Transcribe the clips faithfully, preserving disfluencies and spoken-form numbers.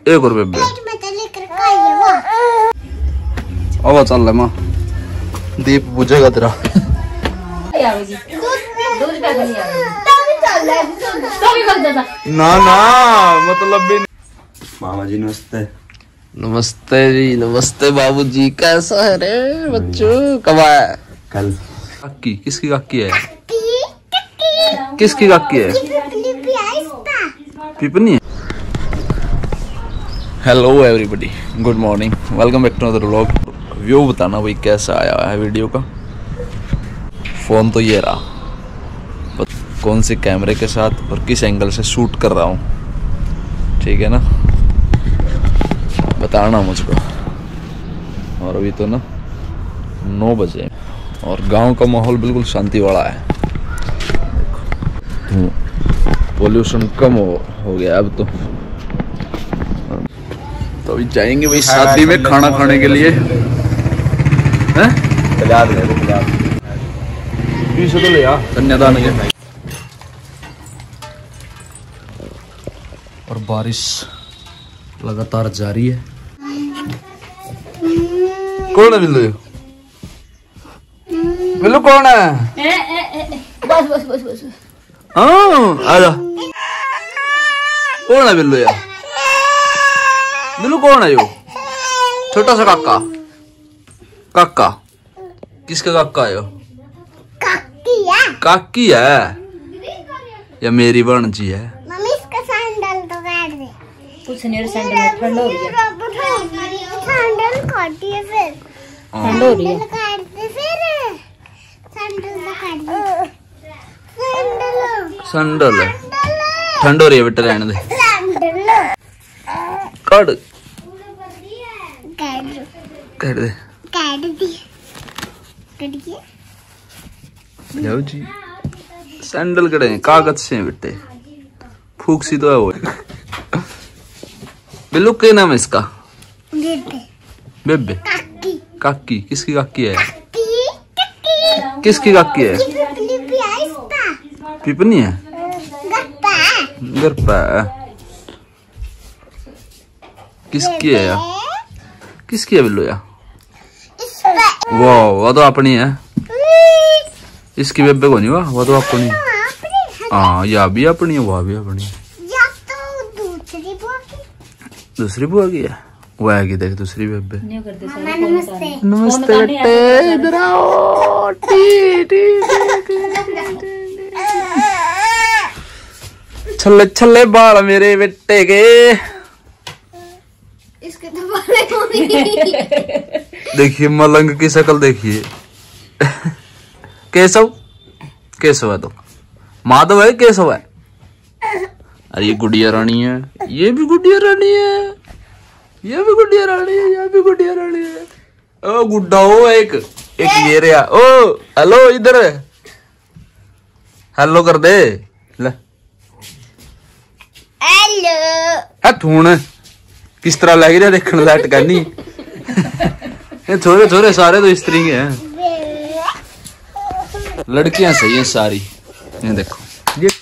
एक और बेबे अब चल रहा माँ दीप बुझेगा तेरा ना ना मतलब भी। मामा जी नमस्ते। नमस्ते जी नमस्ते बाबूजी। कैसा है रे बच्चों? कब आया? कल। काकी किसकी काकी है? किसकी काकी है? पिपनी है। Hello everybody, good morning, welcome back to another vlog. View बताना भाई कैसा आया है वीडियो का। फोन तो ये रहा, कौन से कैमरे के साथ और किस एंगल से शूट कर रहा हूँ, ठीक है ना, बताना मुझको। और अभी तो ना नौ बजे और गांव का माहौल बिल्कुल शांति वाला है। देखो पोल्यूशन कम हो, हो गया अब तो। तो अभी जाएंगे भाई शादी में खाना खाने के लिए। हैं? पीछे तो ले आ कन्यादान के। और बारिश लगातार जारी है। कौन है बिल्लू? बिल्लू कौन है? ए, ए, ए, बस बस बस बस। हाँ आजा। कौन है बिल्लू यार? बिल्लू कौन है यो? छोटा सा काका। काका किसका काका है यो? काकी है। काकी है या मेरी बहनजी है? मम्मी इसका सैंडल तो काट दे। कुछ नहीं, सैंडल में ठंड हो रही है। सैंडल काटी है फिर ठंड हो रही है। काट दे फिर सैंडल तो काट दे। सैंडल सैंडल ठंड हो रही है बेटा, रहने दे। काट काट दे काट दी काट दिया। जाओ जी, सैंडल कड़े हैं कागज से बेटे, फूक सी तो है वो। बिल्लू क्या नाम है इसका? बेबे। बेबे काकी। काकी किसकी काकी है? काकी। किसकी काकी है? पिपनी है। घर पे किसकी है यार? किसकी है बिल्लू यार? वाह वो तो अपनी है। इसकी बेबे को नहीं हुआ, वो तो अपनी। हाँ या भी अपनी है, वह भी अपनी है। या तो दूसरी बुआ की। दूसरी बुआ की है वो है कि देख दूसरी बेबे। नमस्ते नमस्ते बेटे, इधर आओ। टी टी छल्ले छल्ले बाल मेरे बेटे के। इसके तो बाल देखिए मलंग की शक्ल देखिए। केशव केशव है तो माधव है, केशव है। अरे ये गुड़िया रानी है, ये भी गुड़िया रानी है, ये भी गुड़िया रानी है, ये भी गुड़िया रानी है। ओ गुड्डा हो एक एक ये रहा। ओ हेलो इधर हेलो कर दे ले। हेलो थून किस तरह लग रहा देखने लाइट करनी। छोरे छोरे सारे तो स्त्री के हैं, लड़कियां सही हैं सारी। ये देखो ये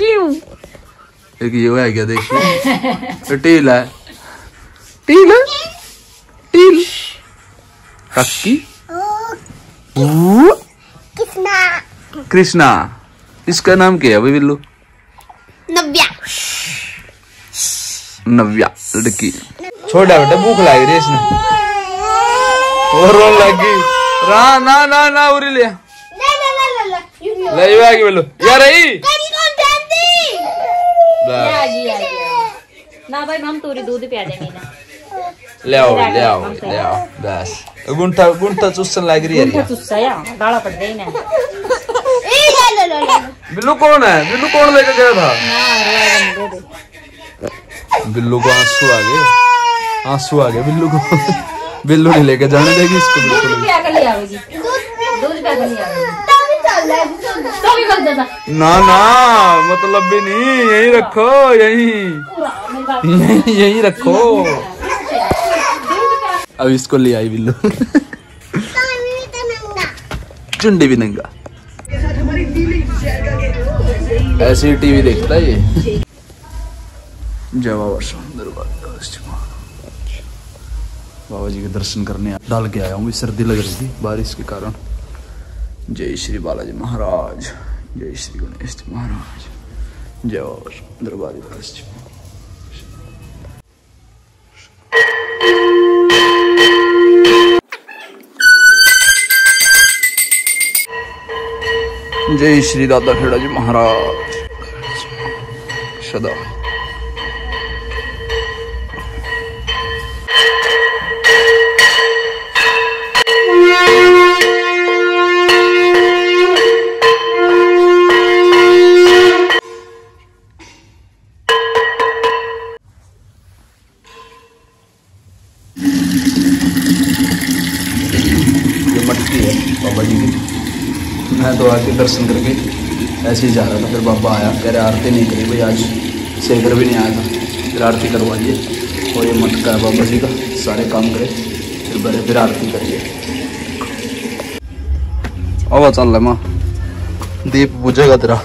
एक ये है क्या, देखिए टील है, टील है, टील काकी। कृष्णा कृष्णा इसका नाम क्या है भाई बिल्लू? नव्या। नव्या लड़की। छोटा बेटा भूख लग रही है इसने और रोन लगी। ना ना ना ना उरी ले ले आगे बोलो यार रही ना भाई हम तोरी दूध पिया देंगे ना। ले आओ ले आओ ले आओ बस। गुंठा गुंठा चुस्सन लग रही है यार। चुस्सा या गाला पड़ गई ना। बिल्लू कौन है? बिल्लू कौन लेकर गया था? बिल्लू को आंसू आ गए, आंसू आ गए बिल्लू को। बिल्लू नहीं लेकर जाने देगी इसको बिल्कुल। दूध पिया कर ले आवेगी, दूध पिया कर ले आवेगी। तो भी बच जाता। ना ना मतलब भी नहीं, यही रखो, यही यही यही रखो। अब इसको ले आई बिल्लू। चुंडी भी नंगा। ऐसी टीवी देखता है ये। जय बाबा दरबार बाबा जी के दर्शन करने डाल के आया हूँ। सर्दी लग रही थी बारिश के कारण। जय श्री बालाजी महाराज, जय श्री गणेश जी महाराज, जय बाबा दरबार जी। जय श्री दादा खेड़ा जी महाराज सदा। ये मटकी है बाबा जी की। मैं तो आके दर्शन करके ऐसे ही जा रहा था, फिर बाबा आया, कह रहे आरती नहीं करी भाई, आज शेखर भी नहीं आया था, फिर आरती करवाइए। और ये मटका है बाबा जी का, सारे काम करे फिर बड़े फिर आरती करिए। अब चल रहा माँ, दीप बुझेगा तेरा।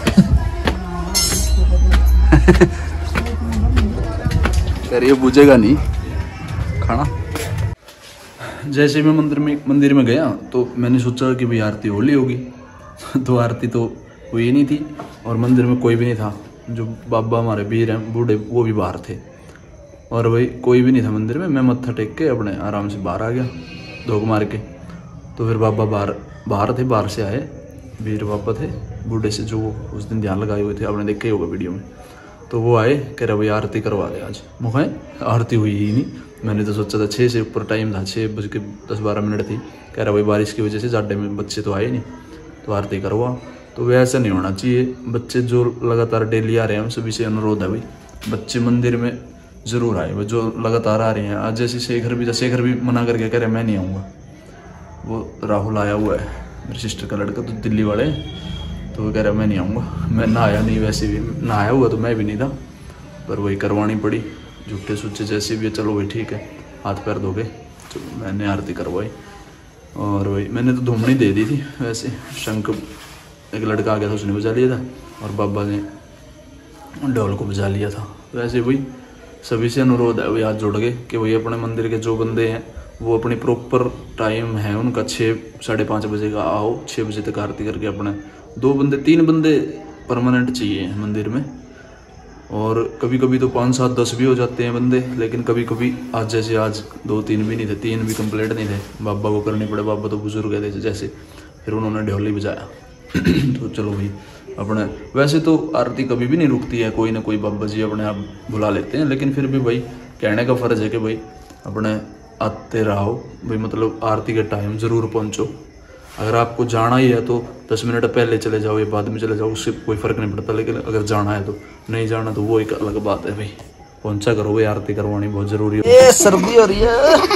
कह रही बुझेगा नहीं खाना। जैसे मैं मंदिर में मंदिर में गया तो मैंने सोचा कि भाई आरती होली होगी, तो आरती तो हुई नहीं थी और मंदिर में कोई भी नहीं था। जो बाबा हमारे वीर हैं बूढ़े वो भी बाहर थे और भाई कोई भी नहीं था मंदिर में। मैं मत्था टेक के अपने आराम से बाहर आ गया धोख मार के। तो फिर बाबा बाहर बाहर थे, बाहर से आए वीर बाबा थे बूढ़े से, जो उस दिन ध्यान लगाए हुए थे, आपने देखे ही होगा वीडियो में। तो वो आए, कह रहे भाई आरती करवा दे आज। मुझे आरती हुई ही नहीं। मैंने तो सोचा था छः से ऊपर टाइम था, छः बज के दस बारह मिनट थी। कह रहा भाई बारिश की वजह से जाडे में बच्चे तो आए नहीं, तो आरती करवा। तो वैसा नहीं होना चाहिए। बच्चे जो लगातार डेली आ रहे हैं उन सभी से अनुरोध है भाई बच्चे मंदिर में ज़रूर आए, जो लगातार आ रहे हैं। आज जैसे शेखर भी था, शेखर भी मना करके कह रहे मैं नहीं आऊँगा। वो राहुल आया हुआ है मेरी सिस्टर का लड़का, तो दिल्ली वाले, तो वो कह रहा मैं नहीं आऊँगा। मैं ना आया नहीं, वैसे भी ना आया हुआ तो मैं भी नहीं था, पर वही करवानी पड़ी झूठे सूचे जैसे भी। चलो भाई ठीक है, हाथ पैर धो गए। चलो मैंने आरती करवाई और वही मैंने तो धूमनी दे दी थी। वैसे शंख एक लड़का आ गया था, उसने बजा लिया था और बाबा ने ढोल को बजा लिया था। वैसे वही सभी से अनुरोध है, वही हाथ जोड़ के कि वही अपने मंदिर के जो बंदे हैं वो अपनी प्रॉपर टाइम है उनका छः साढ़े पाँच बजे का आओ, छः बजे तक आरती करके अपने दो बंदे तीन बंदे परमानेंट चाहिए मंदिर में। और कभी कभी तो पाँच सात दस भी हो जाते हैं बंदे, लेकिन कभी कभी आज जैसे आज दो तीन भी नहीं थे, तीन भी कंप्लीट नहीं थे, बाबा को करने पड़े। बाबा तो बुजुर्ग थे जैसे, फिर उन्होंने ढोली बजाया। तो चलो भाई अपने वैसे तो आरती कभी भी नहीं रुकती है, कोई ना कोई बाबा जी अपने आप बुला लेते हैं, लेकिन फिर भी भाई कहने का फ़र्ज़ है कि भाई अपने आते रहो भाई, मतलब आरती के टाइम ज़रूर पहुँचो। अगर आपको जाना ही है तो दस मिनट पहले चले जाओ या बाद में चले जाओ, उससे कोई फ़र्क नहीं पड़ता। लेकिन अगर जाना है तो, नहीं जाना तो वो एक अलग बात है भाई। पहुँचा करो भाई, आरती करवानी बहुत ज़रूरी है। ये सर्दी हो रही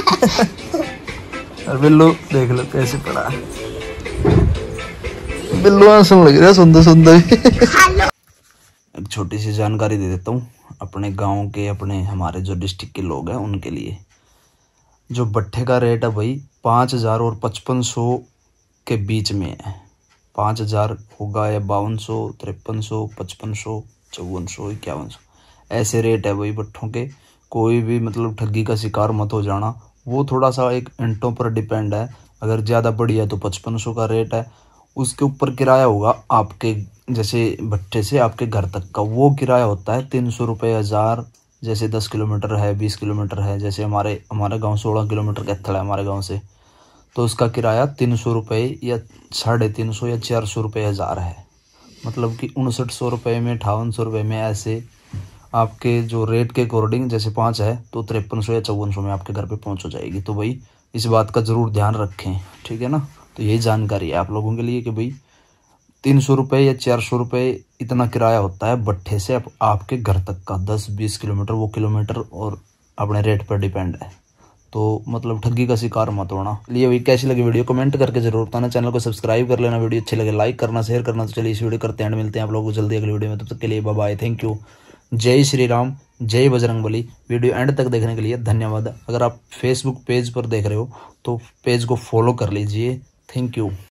है। और बिल्लू देख लो कैसे पड़ा, बिल्लू सुन लग रहा है सुंदर सुंदर। एक छोटी सी जानकारी दे देता हूँ अपने गांव के, अपने हमारे जो डिस्ट्रिक्ट के लोग हैं उनके लिए। जो भट्ठे का रेट है भाई पाँच हज़ार और पचपन सौ के बीच में है। पाँच हज़ार होगा या बावन सौ, तिरपन सौ, पचपन सौ, चौवन सौ, इक्यावन सौ, ऐसे रेट है भाई भट्ठों के। कोई भी मतलब ठगी का शिकार मत हो जाना। वो थोड़ा सा एक इंटों पर डिपेंड है। अगर ज़्यादा बड़ी है तो पचपन सौ का रेट है। उसके ऊपर किराया होगा आपके, जैसे भट्ठे से आपके घर तक का वो किराया होता है तीन सौ रुपये, हज़ार। जैसे दस किलोमीटर है, बीस किलोमीटर है, जैसे हमारे हमारे गांव सोलह किलोमीटर का स्थल है हमारे गांव से, तो उसका किराया तीन सौ रुपये या साढ़े तीन सौ या चार सौ रुपये हज़ार है। मतलब कि उनसठ सौ रुपये में, अठावन सौ रुपये में, ऐसे आपके जो रेट के अकॉर्डिंग। जैसे पाँच है तो तिरपन सौ या चौवन सौ में आपके घर पे पहुंच जाएगी। तो भाई इस बात का ज़रूर ध्यान रखें, ठीक है ना। तो यही जानकारी है आप लोगों के लिए कि भाई तीन सौ रुपये या चार सौ रुपये इतना किराया होता है भट्ठे से आप, आपके घर तक का। दस बीस किलोमीटर वो किलोमीटर और अपने रेट पर डिपेंड है। तो मतलब ठगी का शिकार मत होना। लिए भाई कैसी लगी वीडियो कमेंट करके जरूर बताना। चैनल को सब्सक्राइब कर लेना, वीडियो अच्छे लगे लाइक करना, शेयर करना। तो चलिए इस वीडियो करते हैं, मिलते हैं आप लोगों को जल्दी अगली वीडियो में। तब तक के लिए बाय बाय, थैंक यू। जय श्री राम, जय बजरंगबली। वीडियो एंड तक देखने के लिए धन्यवाद। अगर आप फेसबुक पेज पर देख रहे हो तो पेज को फॉलो कर लीजिए। Thank you.